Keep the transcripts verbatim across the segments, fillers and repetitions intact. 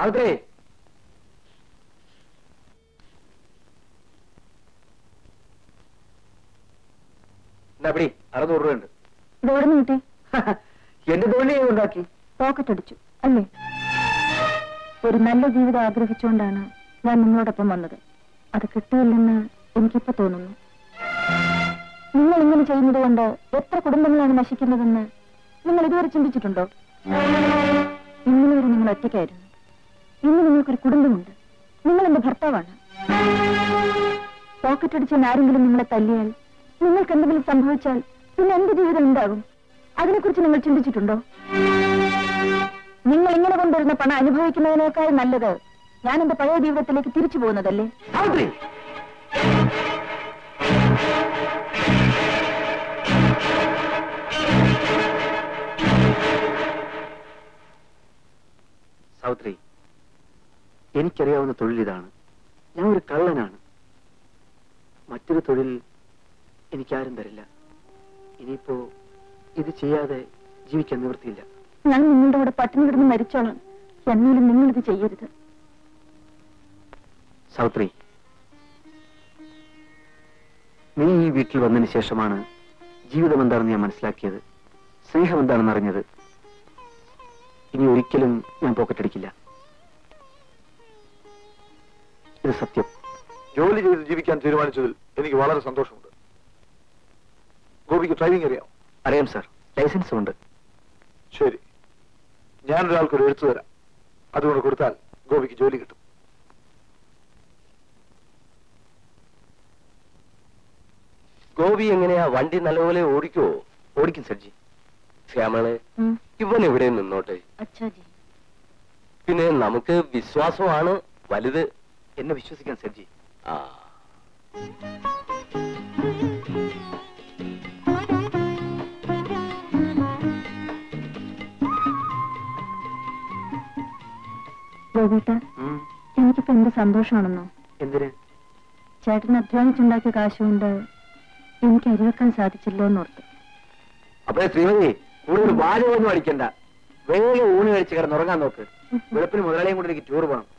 അതെ, എന്നാ അറുന്നൂറ് രൂപ ഉണ്ട്. എന്റെ തോണി ഉണ്ടാക്കി പോക്കറ്റ് അടിച്ചു അല്ലേ? ഒരു നല്ല ജീവിതം ആഗ്രഹിച്ചുകൊണ്ടാണ് ഞാൻ നിങ്ങളോടൊപ്പം വന്നത്. അത് കിട്ടിയില്ലെന്ന് എനിക്കിപ്പോ തോന്നുന്നു. നിങ്ങൾ ഇങ്ങനെ ചെയ്യുന്നത് കൊണ്ട് എത്ര കുടുംബങ്ങളാണ് നശിക്കുന്നതെന്ന് നിങ്ങൾ ഇതുവരെ ചിന്തിച്ചിട്ടുണ്ടോ? ഇന്നലെ വരെ നിങ്ങൾ ഒറ്റയ്ക്കായിരുന്നു. ഇന്ന് നിങ്ങൾക്കൊരു കുടുംബമുണ്ട്. നിങ്ങൾ എന്റെ ഭർത്താവാണ്. പോക്കറ്റ് അടിച്ചാൽ ആരെങ്കിലും നിങ്ങളെ തല്ലിയാൽ, നിങ്ങൾക്ക് എന്തെങ്കിലും സംഭവിച്ചാൽ പിന്നെ എന്ത് ജീവിതം ഉണ്ടാകും? അതിനെക്കുറിച്ച് നിങ്ങൾ ചിന്തിച്ചിട്ടുണ്ടോ? നിങ്ങൾ ഇങ്ങനെ കൊണ്ടുവരുന്ന പണം അനുഭവിക്കുന്നതിനേക്കാൾ നല്ലത് ഞാൻ എന്റെ പഴയ ജീവിതത്തിലേക്ക് തിരിച്ചു പോകുന്നതല്ലേ? സാവിത്രി, എനിക്കറിയാവുന്ന തൊഴിൽ ഇതാണ്. ഞാൻ ഒരു കള്ളനാണ്. മറ്റൊരു തൊഴിൽ എനിക്കാരും തരില്ല. ഇനിയിപ്പോ ഇത് ചെയ്യാതെ ജീവിക്കാൻ നിവൃത്തിയില്ല. ഞാൻ നിങ്ങളുടെ കൂടെ പട്ടിണി കിടന്ന് മരിച്ചോളാം. എന്നാലും നിങ്ങളിത് ചെയ്യരുത്. സാവിത്രി, നീ ഈ വീട്ടിൽ വന്നതിന് ശേഷമാണ് ജീവിതം എന്താണെന്ന് ഞാൻ മനസ്സിലാക്കിയത്, സ്നേഹം എന്താണെന്ന് അറിഞ്ഞത്. ഇനി ഒരിക്കലും ഞാൻ പോക്കറ്റടിക്കില്ല. ഇത് സത്യം. ജോലി ചെയ്ത് ജീവിക്കാൻ തീരുമാനിച്ചതിൽ എനിക്ക് വളരെ സന്തോഷമുണ്ട്. ഗോപിക്ക് ഡ്രൈവിംഗ് അറിയാം? അറിയാം സാർ, ലൈസൻസും ഉണ്ട്. ശരി, ഞാനൊരാൾക്കൊരു എഴുത്തു തരാം. അതുകൊണ്ട് കൊടുത്താൽ ഗോപിക്ക് ജോലി കിട്ടും. ഗോപി എങ്ങനെയാ വണ്ടി നല്ലപോലെ ഓടിക്കോ? ഓടിക്കും സർജി. ശ്യാമളെ, ഇവൻ എവിടെ നിന്നോട്ടെ. പിന്നെ നമുക്ക് വിശ്വാസമാണ് വലുത്. എന്നെ വിശ്വസിക്കാൻ സർജി. ആ ഗോപിട്ട, എനിക്കിപ്പോ എന്ത് സന്തോഷമാണെന്നോ. എന്തിന്? ചേട്ടൻ അധ്വാനിച്ചുണ്ടാക്കിയ കാശുകൊണ്ട് എനിക്ക് അരിവെക്കാൻ സാധിച്ചല്ലോ എന്നോർത്ത്. അപ്പൊ ശ്രീമതി, കൂടുതൽ വാചകമൊന്നും അടിക്കണ്ട. വേഗം ഊണ് കഴിച്ച് കിടന്നുറങ്ങാൻ നോക്ക്. വെളുപ്പിന് മുതലാളിയും കൊണ്ട് എനിക്ക് ടൂർ പോകണം.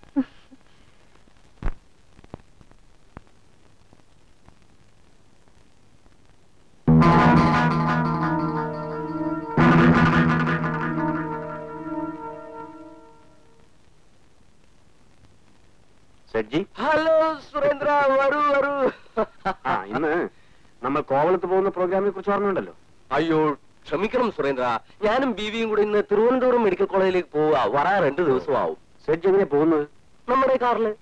ഹലോ സുരേന്ദ്ര, വരൂ വരൂ. ഇന്ന് നമ്മൾ കോവളത്ത് പോകുന്ന പ്രോഗ്രാമിനെ കുറിച്ച് ഓർമ്മയുണ്ടല്ലോ. അയ്യോ ക്ഷമിക്കണം സുരേന്ദ്ര, ഞാനും ബീവിയും കൂടി ഇന്ന് തിരുവനന്തപുരം മെഡിക്കൽ കോളേജിലേക്ക് പോവാ. വരാൻ രണ്ടു ദിവസമാവും. സെഡ്ജ് എങ്ങനെ പോകുന്നത്? നമ്മുടെ കാറില്.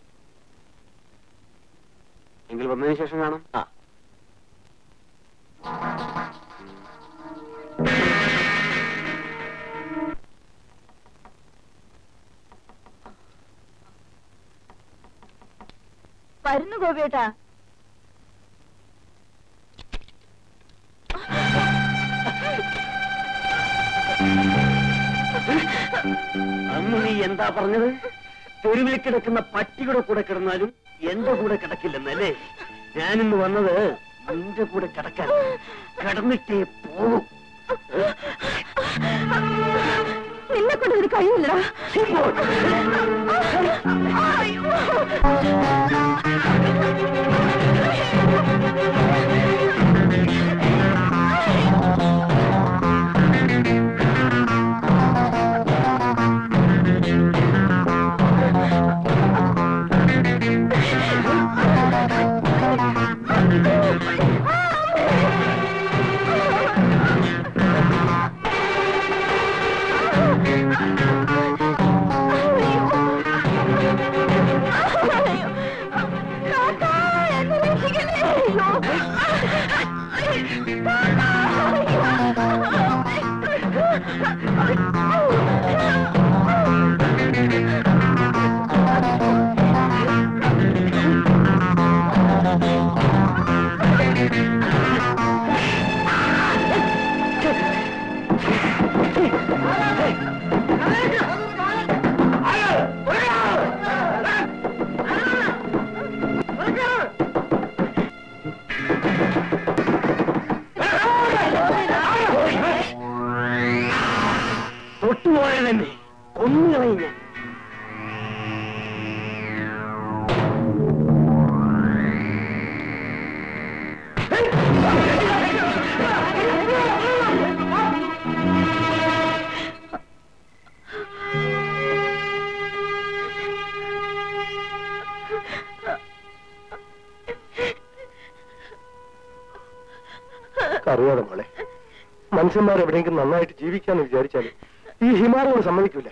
എങ്കിൽ വന്നതിന് ശേഷം കാണാം. ആ വരുന്നു ഗോപിയേട്ടാ. അന്ന് നീ എന്താ പറഞ്ഞത്? തെരുവിൽ കിടക്കുന്ന പട്ടിയുടെ കൂടെ കിടന്നാലും എന്റെ കൂടെ കിടക്കില്ലെന്നല്ലേ? ഞാനിന്ന് വന്നത് നിന്റെ കൂടെ കിടക്കാൻ. കിടന്നിട്ടേ പോകും. നിന്നെ കൊണ്ട് ഒരു കഴിയില്ലടാ. അറിയാതെ മോളെ, മനുഷ്യന്മാർ എവിടെയെങ്കിലും നന്നായിട്ട് ജീവിക്കാന്ന് വിചാരിച്ചാലും ഈ ഹിമാലയം സമ്മതിക്കൂല.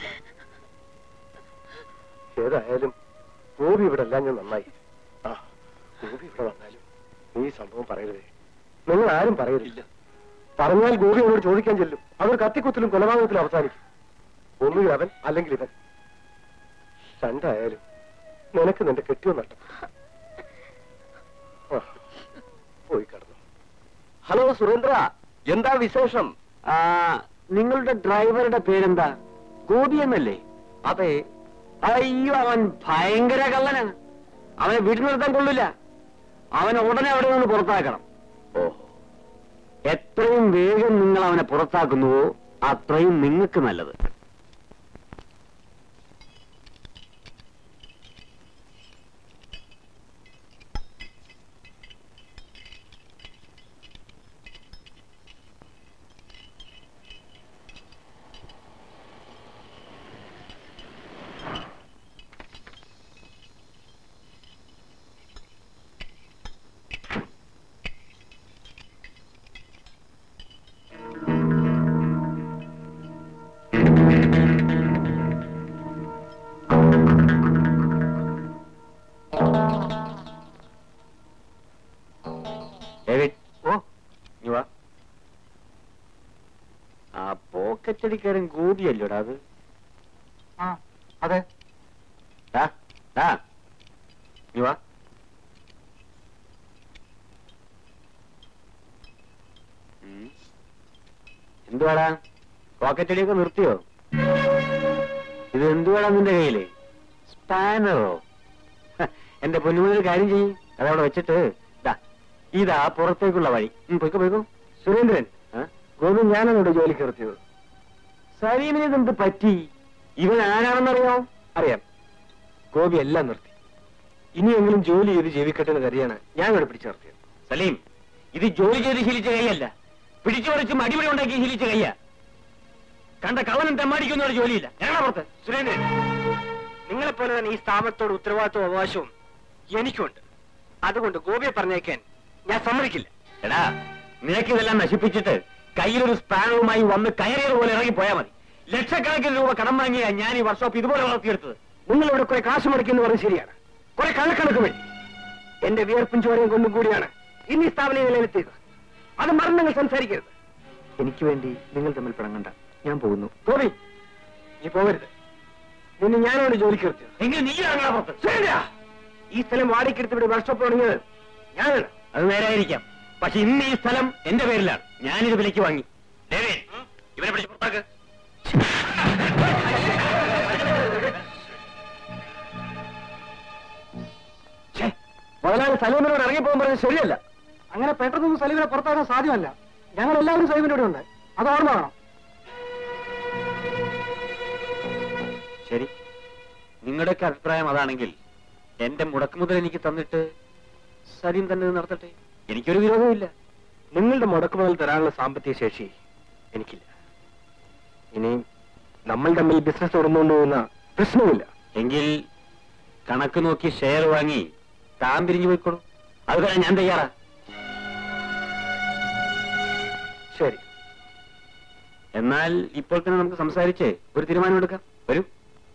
ഏതായാലും ഗോപി ഇവിടെ എല്ലാം ഞാൻ നന്നായി. ആ ഗോപി ഇവിടെ വന്നാലും നീ സംഭവം പറയരുതേ. നിങ്ങൾ ആരും പറയരുതില്ല. പറഞ്ഞാൽ ഗോപി അവരോട് ചോദിക്കാൻ ചെല്ലും. അവർ കത്തിക്കുത്തിലും കൊലപാതകത്തിലും അവസാനിക്കും. ഒന്നുകിൽ അവൻ അല്ലെങ്കിൽ ഇവൻ. രണ്ടായാലും നിനക്ക് നിന്റെ കെട്ടിയോ നഷ്ടപ്പെട്ടു. പോയി കടന്നു. ഹലോ സുരേന്ദ്ര, എന്താ വിശേഷം? ആ നിങ്ങളുടെ ഡ്രൈവറുടെ പേരെന്താ? ഗോപി എന്നല്ലേ? അതെ. അയ്യോ, അവൻ ഭയങ്കര കള്ളനാണ്. അവനെ വീട്ടിൽ നിർത്താൻ കൊള്ളില്ല. അവനെ ഉടനെ അവിടെ നിന്ന് പുറത്താക്കണം. ഓ, എത്രയും വേഗം നിങ്ങൾ അവനെ പുറത്താക്കുന്നുവോ അത്രയും നിങ്ങൾക്ക് നല്ലത്. ആ പോക്കറ്റടിക്കാരൻ ഗോപിയല്ലോടാ അത്? അതെ. എന്തുവാടാ, പോക്കറ്റടിയൊക്കെ നിർത്തിയോ? ഇത് എന്തുവാടാ നിന്റെ കയ്യില്? സ്പാനറോ? എന്റെ പൊന്നുമൊരു കാര്യം ചെയ്യും, അതവിടെ വെച്ചിട്ട് ഇതാ പുറത്തേക്കുള്ള വഴി. പോയിക്കോ പോയിക്കോ. സുരേന്ദ്രൻ, ഗോപി ഞാനോട് ജോലിക്ക് നിർത്തിയത്. സലീമിന് ഇതെന്ത് പറ്റി? ഇവൻ ആരാണെന്നറിയോ? അറിയാം. ഗോപി എല്ലാം നിർത്തി. ഇനിയെങ്കിലും ജോലി ചെയ്ത് ജീവിക്കട്ടെ എന്ന് കരുതിയാണ് ഞാൻ ഇവിടെ പിടിച്ചു നിർത്തിയത്. സലീം, ഇത് ജോലി ചെയ്ത് ശീലിച്ച കൈയല്ല, പിടിച്ചു പറിച്ചും അടിപൊളി ഉണ്ടാക്കി ശീലിച്ച കയ്യാ. കണ്ട കള്ളനും തെമ്മാടിക്കുന്നവരുടെ ജോലിയില്ല. ഞങ്ങളുടെ പുറത്ത്. സുരേന്ദ്രൻ, നിങ്ങളെപ്പോലെ തന്നെ ഈ സ്ഥാപനത്തോട് ഉത്തരവാദിത്വവും അവകാശവും എനിക്കുണ്ട്. അതുകൊണ്ട് ഗോപിയെ പറഞ്ഞേക്കാൻ ഞാൻ സമ്മതിക്കില്ല. എടാ, നിനക്കിതെല്ലാം നശിപ്പിച്ചിട്ട് കയ്യിലൊരു സ്പാനറുമായി വന്ന് കയറിയത് പോലെ ഇറങ്ങി പോയാൽ മതി. ലക്ഷക്കണക്കിന് രൂപ കടം വാങ്ങിയ ഞാൻ ഈ വർക്ക്ഷോപ്പ് ഇതുപോലെ വളർത്തിയെടുത്തത്. നിങ്ങൾ ഇവിടെ കുറെ കാശ് മുടക്കിയെന്ന് പറഞ്ഞ് ശരിയാണ്. കുറെ കണക്കണക്ക് വേണ്ടി എന്റെ വിയർപ്പും ചോരയും കൊണ്ടും കൂടിയാണ് ഇന്ന് ഈ സ്ഥാപനം നിലനിർത്തിയത്. അത് മറന്ന് നിങ്ങൾ സംസാരിക്കരുത്. എനിക്ക് വേണ്ടി നിങ്ങൾ തമ്മിൽ പിണങ്ങണ്ട. ഞാൻ പോകുന്നു. ഗോപി, നീ പോകരുത്. നിന്നെ ഞാനോട് ജോലിക്ക് നിർത്തിയത്. എങ്കിൽ നീ ഇറങ്ങാ പുറത്ത്. ശരിയാ. ഈ സ്ഥലം വാടകയ്ക്കെടുത്ത് ഇവിടെ വർക്ക്ഷോപ്പ് തുടങ്ങിയത് ഞാനാണ്. അത് നേരായിരിക്കാം. പക്ഷെ ഇന്ന് ഈ സ്ഥലം എന്റെ പേരിലാണ്. ഞാനിത് വിലയ്ക്ക് വാങ്ങി. ഇവരെ പിടിച്ച് പുറത്താക്ക്. മുതലാളി സലീമിനോട് ഇറങ്ങിപ്പോകാൻ പറഞ്ഞത് ശരിയല്ല. അങ്ങനെ പെട്ടെന്നൊന്നും സലീമിനെ പുറത്താക്കാൻ സാധ്യമല്ല. ഞങ്ങൾ എല്ലാവരും സലീമിന്റെ കൂടെ ഉണ്ട്. അത് ഓർമ്മ വേണം. ശരി, നിങ്ങളുടെയൊക്കെ അഭിപ്രായം അതാണെങ്കിൽ എന്റെ മുടക്കുമുതൽ എനിക്ക് തന്നിട്ട് സലീം തന്നെ നടത്തട്ടെ. എനിക്കൊരു വിരോധമില്ല. നിങ്ങളുടെ മുടക്കുമുതൽ തരാനുള്ള സാമ്പത്തിക ശേഷി എനിക്കില്ല. ഇനി നമ്മൾ തമ്മിൽ ബിസിനസ് തുടർന്നുകൊണ്ട് പോകുന്ന പ്രശ്നമില്ല. എങ്കിൽ കണക്ക് നോക്കി ഷെയർ വാങ്ങി താൻ പിരിഞ്ഞു പോയിക്കോളൂ. അത് തരാൻ ഞാൻ തയ്യാറാ. ശരി, എന്നാൽ ഇപ്പോൾ തന്നെ നമുക്ക് സംസാരിച്ച് ഒരു തീരുമാനമെടുക്കാം. വരൂ.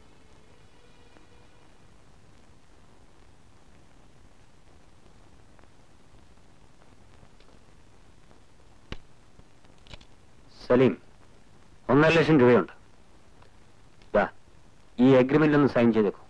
സലീം, ഒന്നര ലക്ഷം രൂപയുണ്ട്. ദാ, ഈ അഗ്രിമെന്റ് ഒന്ന് സൈൻ ചെയ്തേക്കൂ.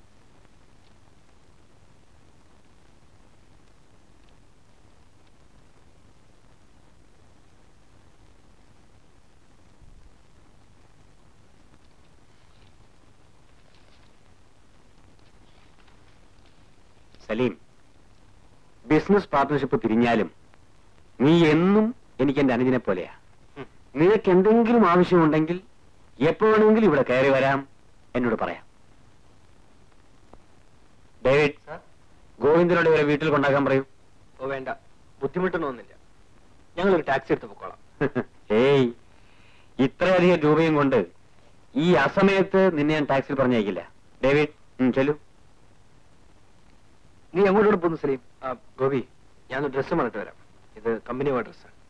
സലീം, ബിസിനസ് പാർട്ട്ണർഷിപ്പ് പിരിഞ്ഞാലും നീ എന്നും എനിക്ക് എന്റെ അനുജനെ പോലെയാ. നിനക്ക് എന്തെങ്കിലും ആവശ്യമുണ്ടെങ്കിൽ എപ്പോ വേണമെങ്കിലും ഇവിടെ കയറി വരാം, എന്നോട് പറയാം. ഡേവിഡ്, ഗോവിന്ദനോട് ഇവരെ വീട്ടിൽ കൊണ്ടാക്കാൻ പറയൂ. ഓ വേണ്ട, ബുദ്ധിമുട്ടൊന്നുമില്ല. ഞങ്ങളൊരു ടാക്സി എടുത്ത് പൊക്കോളാം. ഏയ്, ഇത്രയധികം രൂപയും കൊണ്ട് ഈ അസമയത്ത് നിന്നെ ഞാൻ ടാക്സിയിൽ പറഞ്ഞയക്കില്ല. ഡേവിഡ്, ചെല്ലു. നീ എങ്ങോട്ടോട് പോകുന്നു സലീം? ഗോപി, ഞാനൊരു ഡ്രസ്സ് മണിട്ട് വരാം. ഇത് കമ്പനി ഡ്രസ്സാണ്.